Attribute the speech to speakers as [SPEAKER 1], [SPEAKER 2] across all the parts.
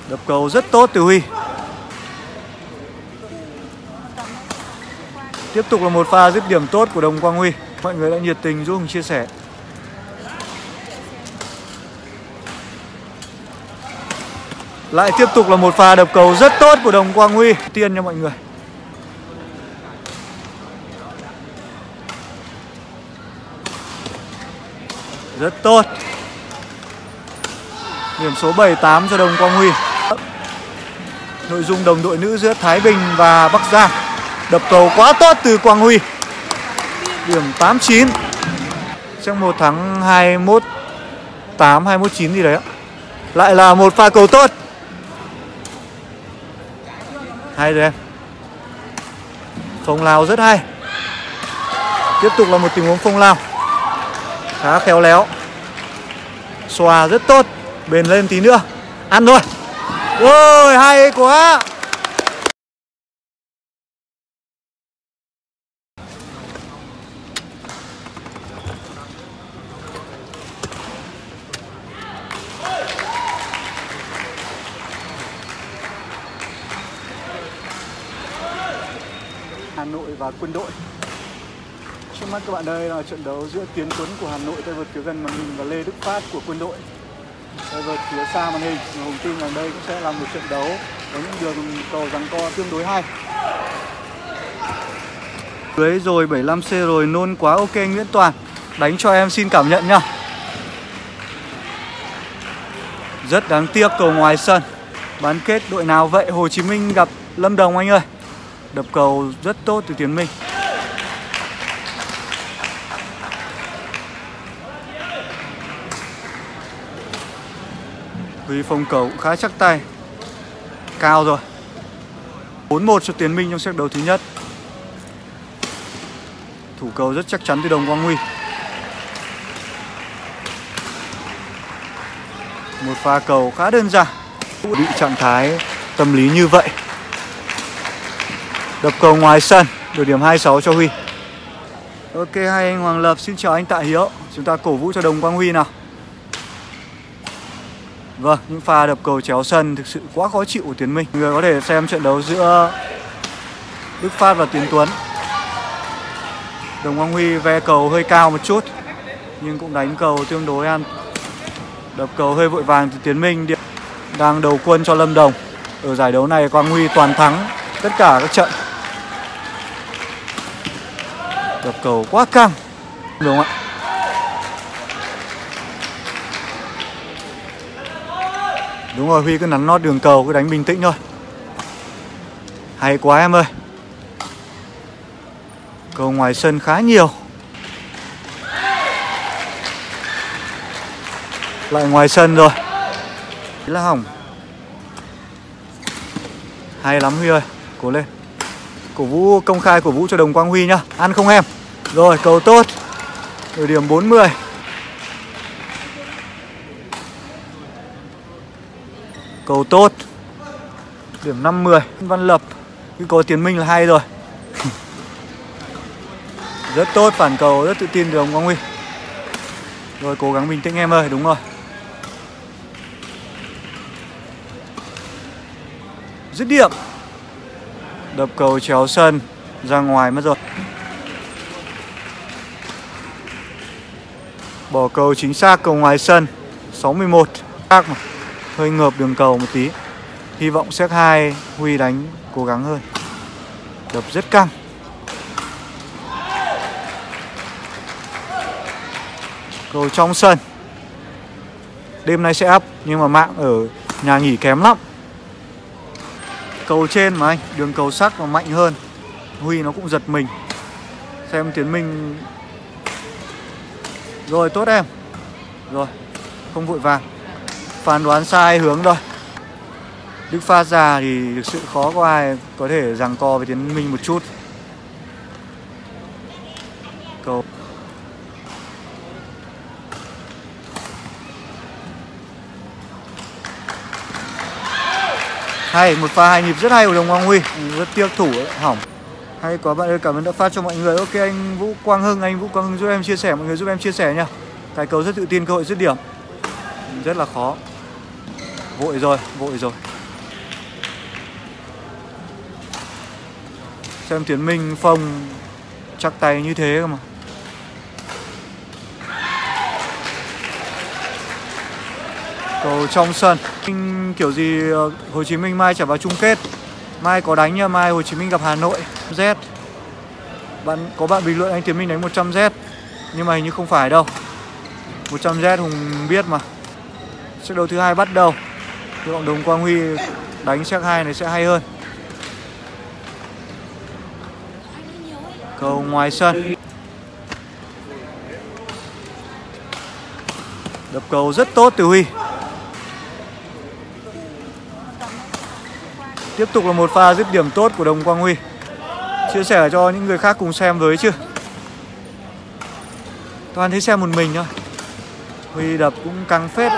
[SPEAKER 1] Đập cầu rất tốt từ Huy. Tiếp tục là một pha dứt điểm tốt của Đồng Quang Huy. Mọi người đã nhiệt tình giúp Hùng chia sẻ. Lại tiếp tục là một pha đập cầu rất tốt của Đồng Quang Huy. Tiên nha mọi người. Rất tốt. Điểm số 7-8 cho Đồng Quang Huy. Nội dung đồng đội nữ giữa Thái Bình và Bắc Giang. Đập cầu quá tốt từ Quang Huy. Điểm 8-9. Trong một thắng 21-8, 21-9 gì đấy ạ. Lại là một pha cầu tốt. Hay rồi em. Phông lao rất hay. Tiếp tục là một tình huống phông lao khá khéo léo. Xòa rất tốt. Bền lên tí nữa. Ăn thôi. Ôi hay quá. Hà Nội và Quân đội. Trước mắt các bạn đây là trận đấu giữa Tiến Tuấn của Hà Nội, tay vợt phía gần màn hình, và Lê Đức Phát của Quân đội, tay vợt phía xa màn hình. Hùng tin rằng đây cũng sẽ là một trận đấu có những đường cầu giằng co tương đối hay. Dưới rồi 75C rồi, nôn quá. Ok Nguyễn Toàn, đánh cho em xin cảm nhận nhá. Rất đáng tiếc cầu ngoài sân. Bán kết đội nào vậy? Hồ Chí Minh gặp Lâm Đồng anh ơi. Đập cầu rất tốt từ Tiến Minh. Huy phong cầu cũng khá chắc tay. Cao rồi. 4-1 cho Tiến Minh trong set đấu thứ nhất. Thủ cầu rất chắc chắn từ Đồng Quang Huy. Một pha cầu khá đơn giản. Bị trạng thái tâm lý như vậy. Đập cầu ngoài sân. Đổi điểm 26 cho Huy. Ok, hai anh Hoàng Lập, xin chào anh Tạ Hiếu. Chúng ta cổ vũ cho Đồng Quang Huy nào. Vâng, những pha đập cầu chéo sân thực sự quá khó chịu của Tiến Minh. Mọi người có thể xem trận đấu giữa Đức Phát và Tiến Tuấn. Đồng Quang Huy ve cầu hơi cao một chút, nhưng cũng đánh cầu tương đối ăn. Đập cầu hơi vội vàng từ Tiến Minh, đang đầu quân cho Lâm Đồng. Ở giải đấu này Quang Huy toàn thắng tất cả các trận. Đập cầu quá căng, đúng không ạ? Đúng rồi, Huy cứ nắn nót đường cầu, cứ đánh bình tĩnh thôi. Hay quá em ơi. Cầu ngoài sân khá nhiều. Lại ngoài sân rồi. Thế là hỏng. Hay lắm Huy ơi, cố lên. Cổ vũ, công khai cổ vũ cho Đồng Quang Huy nhá. Ăn không em? Rồi, cầu tốt. Ở điểm 40. Cầu tốt. Điểm 50. Văn Lập. Cứ có Tiến Minh là hay rồi. Rất tốt, phản cầu rất tự tin từ Đồng Quang Huy. Rồi, cố gắng bình tĩnh em ơi, đúng rồi. Dứt điểm. Đập cầu chéo sân ra ngoài mất rồi. Bỏ cầu chính xác, cầu ngoài sân. 61. Khác mà. Hơi ngợp đường cầu một tí. Hy vọng set 2 Huy đánh cố gắng hơn. Đập rất căng. Cầu trong sân. Đêm nay sẽ up, nhưng mà mạng ở nhà nghỉ kém lắm. Cầu trên mà anh, đường cầu sắc và mạnh hơn. Huy nó cũng giật mình. Xem Tiến Minh. Rồi, tốt em. Rồi, không vội vàng. Phán đoán sai hướng thôi. Đức Phát ra thì thực sự khó có ai có thể giằng co với Tiến Minh một chút. Cầu. Hay, một pha hai nhịp rất hay của Đồng Quang Huy. Rất tiếc thủ ấy, hỏng. Hay quá bạn ơi, cảm ơn đã phát cho mọi người. Ok anh Vũ Quang Hưng, anh Vũ Quang Hưng giúp em chia sẻ, mọi người giúp em chia sẻ nha. Cái cầu rất tự tin, cơ hội dứt điểm rất là khó. Vội rồi, vội rồi. Xem Tiến Minh phông chắc tay như thế cơ mà. Cầu trong sân. Kiểu gì Hồ Chí Minh mai trả vào chung kết. Mai có đánh nha, mai Hồ Chí Minh gặp Hà Nội. Z. Có bạn bình luận anh Tiến Minh đánh 100Z. Nhưng mà hình như không phải đâu. 100Z Hùng biết mà. Set đấu thứ 2 bắt đầu. Hy vọng Đồng Quang Huy đánh set 2 này sẽ hay hơn. Cầu ngoài sân. Đập cầu rất tốt từ Huy. Tiếp tục là một pha dứt điểm tốt của Đồng Quang Huy. Chia sẻ cho những người khác cùng xem với chứ. Toàn thấy xem một mình thôi. Huy đập cũng căng phết.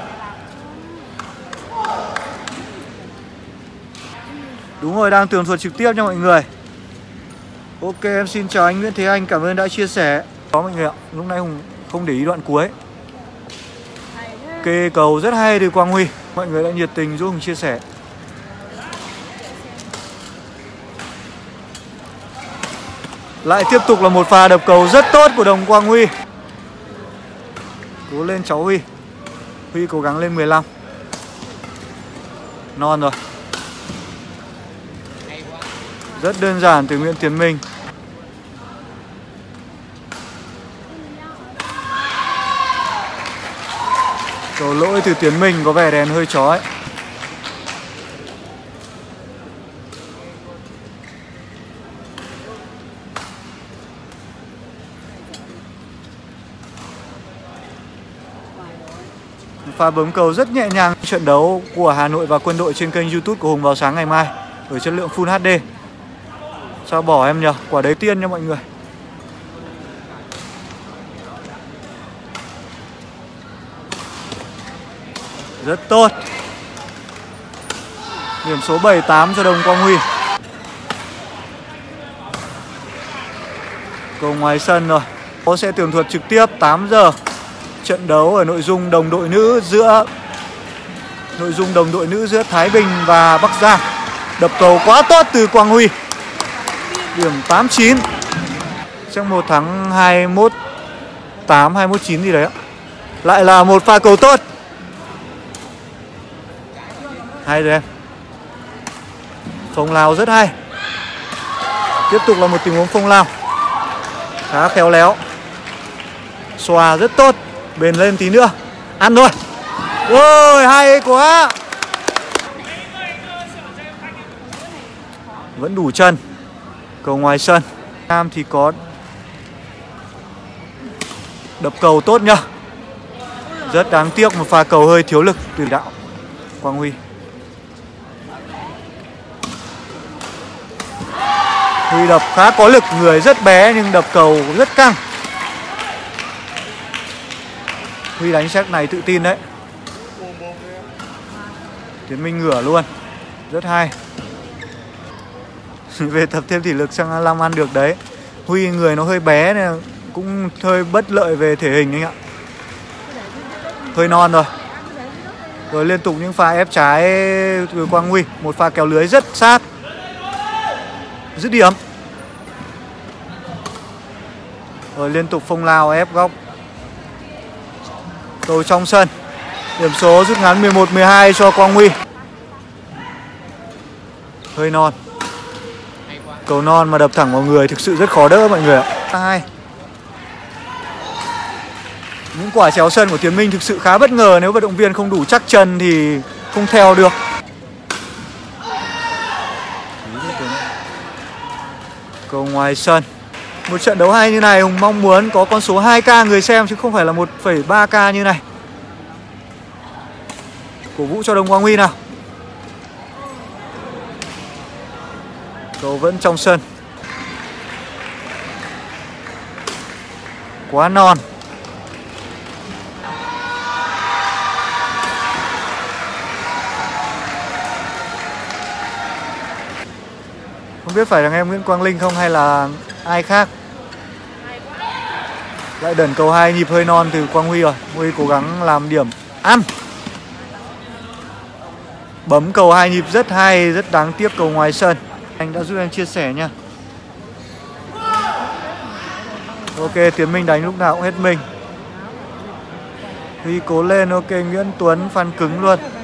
[SPEAKER 1] Đúng rồi, đang tường thuật trực tiếp nha mọi người. Ok, em xin chào anh Nguyễn Thế Anh, cảm ơn đã chia sẻ. Đó mọi người ạ, lúc nãy Hùng không để ý đoạn cuối. Ok, cầu rất hay từ Quang Huy. Mọi người đã nhiệt tình giúp Hùng chia sẻ. Lại tiếp tục là một pha đập cầu rất tốt của Đồng Quang Huy. Cố lên cháu Huy. Huy cố gắng lên 15. Non rồi. Rất đơn giản từ Nguyễn Tiến Minh. Cầu lỗi từ Tiến Minh có vẻ đèn hơi chói. Pha bấm cầu rất nhẹ nhàng. Trận đấu của Hà Nội và Quân đội trên kênh YouTube của Hùng vào sáng ngày mai ở chất lượng Full HD. Sao bỏ em nhờ, quả đấy tiên nha mọi người. Rất tốt. Điểm số 7-8 cho Đồng Quang Huy. Cầu ngoài sân rồi. Có sẽ tường thuật trực tiếp 8 giờ. Trận đấu ở nội dung đồng đội nữ giữa Thái Bình và Bắc Giang. Đập cầu quá tốt từ Quang Huy. Điểm 8-9. Trong một thắng 21-8, 21-9 gì đấy ạ. Lại là một pha cầu tốt. Hay rồi em. Phông lao rất hay. Tiếp tục là một tình huống phông lao khá khéo léo. Xòa rất tốt. Bền lên tí nữa. Ăn thôi. Ôi hay quá. Vẫn đủ chân. Cầu ngoài sân. Nam thì có đập cầu tốt nhá. Rất đáng tiếc một pha cầu hơi thiếu lực từ đạo Quang Huy. Huy đập khá có lực, người rất bé nhưng đập cầu rất căng. Huy đánh set này tự tin đấy. Tiến Minh ngửa luôn. Rất hay. Về tập thêm thể lực sang Long ăn được đấy. Huy người nó hơi bé nên cũng hơi bất lợi về thể hình anh ạ. Hơi non rồi. Rồi liên tục những pha ép trái từ Quang Huy. Một pha kéo lưới rất sát. Dứt điểm. Rồi liên tục phông lao ép góc. Cầu trong sân. Điểm số rút ngắn 11-12 cho Quang Huy. Hơi non. Cầu non mà đập thẳng vào người thực sự rất khó đỡ mọi người ạ. Hai. Những quả chéo sân của Tiến Minh thực sự khá bất ngờ. Nếu vận động viên không đủ chắc chân thì không theo được. Cầu ngoài sân. Một trận đấu hay như này Hùng mong muốn có con số 2k người xem chứ không phải là 1,3k như này. Cổ vũ cho Đồng Quang Huy nào. Cầu vẫn trong sân. Quá non. Không biết phải là em Nguyễn Quang Linh không hay là ai khác. Lại đẩn cầu 2 nhịp hơi non từ Quang Huy rồi. Huy cố gắng làm điểm ăn. Bấm cầu 2 nhịp rất hay. Rất đáng tiếc cầu ngoài sân. Anh đã giúp em chia sẻ nha. Ok, Tiến Minh đánh lúc nào cũng hết mình. Huy cố lên, ok, Nguyễn Tuấn phăn cứng luôn.